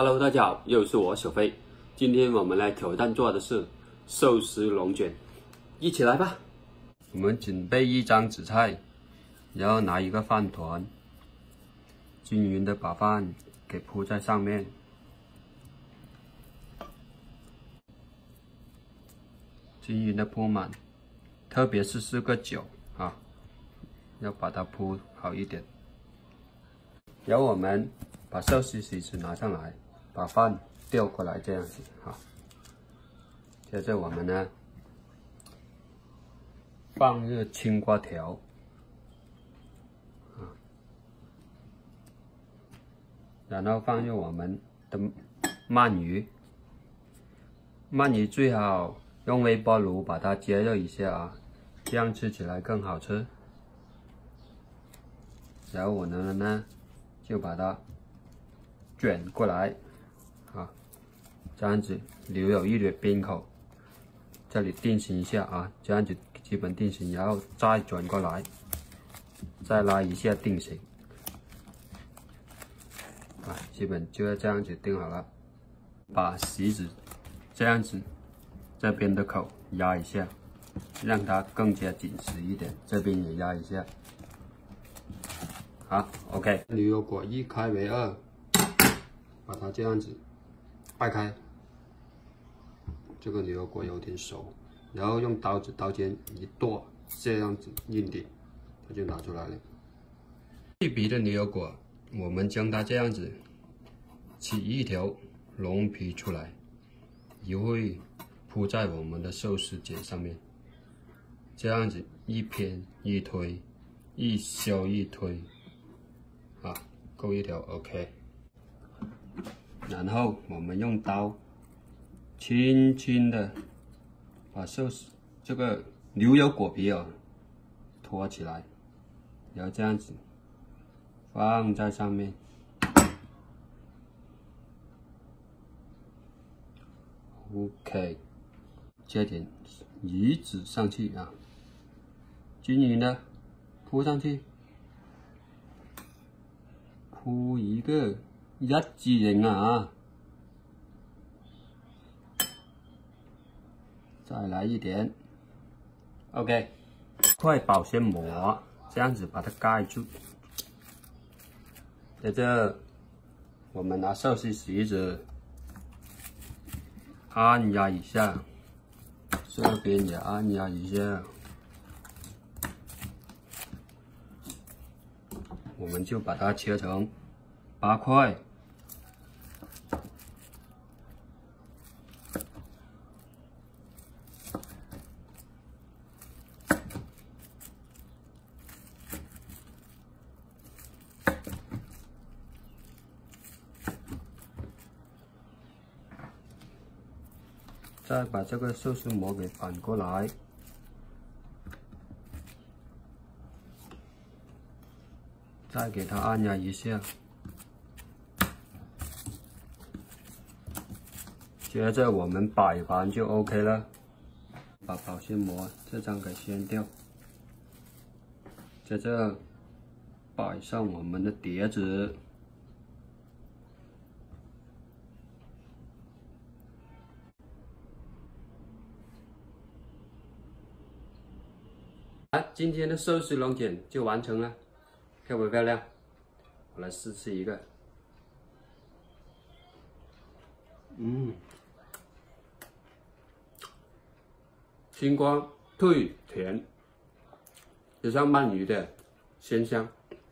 Hello， 大家好，又是我小飞。今天我们来挑战做的是寿司龙卷，一起来吧。我们准备一张纸菜，然后拿一个饭团，均匀的把饭给铺在上面，均匀的铺满，特别是4个角啊，要把它铺好一点。然后我们把寿司席子拿上来，把饭调过来，这样子哈。接着我们呢，放入青瓜条，然后放入我们的鳗鱼。鳗鱼最好用微波炉把它煎热一下啊，这样吃起来更好吃。然后我们呢，就把它卷过来，啊，这样子留有一点边口，这里定型一下啊，这样子基本定型，然后再转过来，再拉一下定型，啊，基本就要这样子定好了。把席子这样子这边的口压一下，让它更加紧实一点，这边也压一下。好 ，OK。牛油果一开为2，把它这样子掰开。这个牛油果有点熟，然后用刀尖一剁，这样子硬点，它就拿出来了。去皮的牛油果，我们将它这样子起一条龙皮出来，也会铺在我们的寿司卷上面。这样子一偏一推，一削一推。啊，够一条 OK， 然后我们用刀轻轻的把寿司这个牛油果皮托起来，然后这样子放在上面。OK， 接点鱼子上去啊，均匀的铺上去。铺一个一字形啊，再来一点 ，OK， 块保鲜膜，这样子把它盖住。接着，我们拿寿司席子按压一下，这边也按压一下。我们就把它切成8块，再把这个寿司膜给反过来。再给它按压一下，接着我们摆盘就 OK 了。把保鲜膜这张给掀掉，接着摆上我们的碟子，今天的寿司龙卷就完成了。漂不漂亮？我来试吃一个。青瓜退甜，有像鳗鱼的鲜香。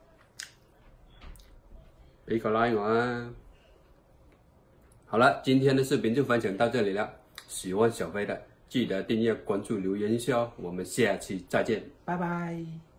俾个 like 我啊！好了，今天的视频就分享到这里了。喜欢小飞的，记得订阅、关注、留言一下哦。我们下期再见，拜拜。